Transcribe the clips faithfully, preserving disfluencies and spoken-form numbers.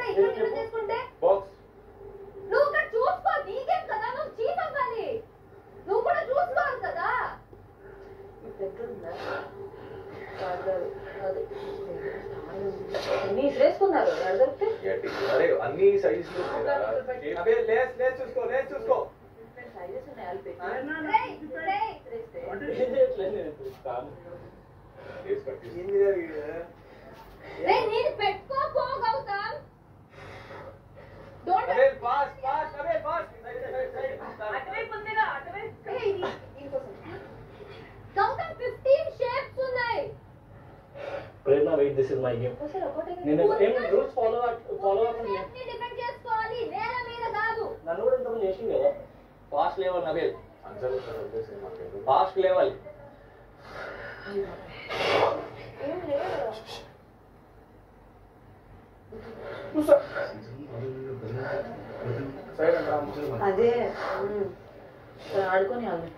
ఇక్కడ నిన్ను చేసుకుంటే బాక్స్ నువ్వు ఇక్కడ చూసుకో నీకేం కదా నువ్వు చీప్ అవ్వాలి నువ్వు కూడా చూసుకోవాలి కదా అన్ని వేసుకున్నారు అరే అన్ని సైజులు అదే లేస్ లేస్ చూసుకో లేస్ చూసుకో సైజెస్ ఉన్నాయి నేను పెట్టుకో గౌతమ్ డోంట్ అబే పాస్ పాస్ అబే పాస్ అటువైపు ఉందిగా అటువైపు ఇంకోసం గౌతమ్ ఫిఫ్టీన్ షేప్స్ ఉన్నాయి Prerana wait this is my game నేను ఏం రూల్స్ ఫాలో ఫాలో అవ్వకుండా అన్ని డిపెండ్ చేసుకోవాలి నేల మీద కాదు నన్ను కూడా ఇంతమంది చేసింది కదా ఫాస్ట్ లెవెల్ నబేల్ ఆన్సర్ వదిలేసి మాట్లాడు ఫాస్ట్ లెవెల్ ఏం లేదు సైడ్ అంటా అదే ఆడుకొని వాళ్ళు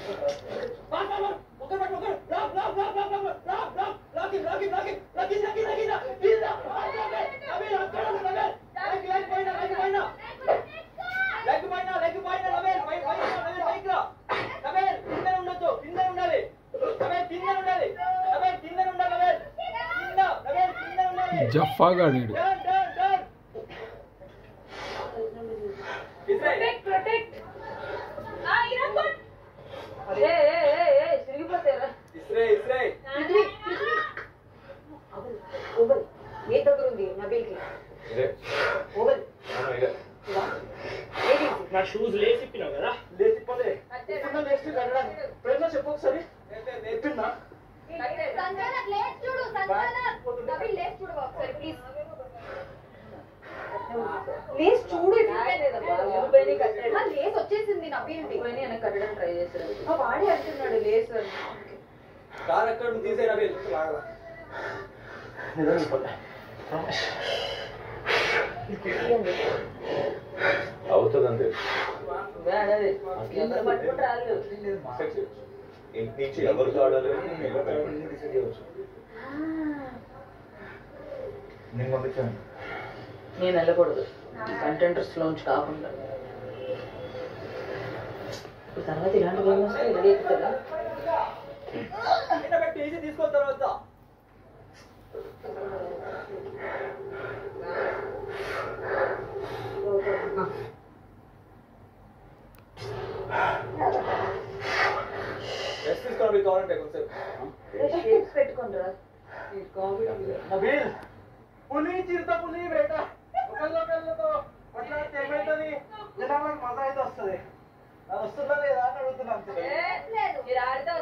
జఫా గాడు ప్రొటెక్ట్ ఆ ఇరగొట్ ఏ ఏ ఏ సిరిగిపోతారా ఇస్రే ఇస్రే ఇద్రి ఇద్రి ఓవల్ ఓవల్ ఏ దగ్గర ఉంది నబీల్ కి ఇదే ఓవల్ అవును ఇదే ఏది నా షూస్ లేసి ఇప్పినావు కదా లేసి ఇప్పలే ఇప్పుడు నెక్స్ట్ కట్టడానికి ప్రేరణ చెప్పు ఒకసారి చెప్పిందా సంజన లేట్ చూడు సంజన నబీల్ లేట్ చూడు ఒకసారి ప్లీజ్ లేస్ చూడు లేస్ వచ్చేసింది నవ్వింది వెనక కట్టడం ట్రై చేశారు వాడే అంటున్నాడు లేస్ కార్ ఎక్కడ తీసే నబీల్ నిజం చెప్పలే అవుతుందండి పట్టుకుంటారు ఇంటి నుంచి ఎవరికి ఆడాలి నేను పంపించాను నేను వెళ్ళకూడదు కంటెంటర్స్ లోంచి కాకుండా తర్వాత ఇలాంటి గేమ్ వస్తే రెడీ అవుతుందా తీసుకో తర్వాత రెస్ట్ తీసుకోవాలి కావాలంటే కొంచెం షేప్స్ పెట్టుకుంటారా నబీల్ పులి చిరుత పులి బేట ఒకళ్ళొకళ్ళతో కొట్లాడితే ఏమవుతుంది జనాలకు మజా అయితే వస్తుంది అది వస్తుందా లేదా అని అడుగుతున్నా అంతే లేదు మీరు ఆడితే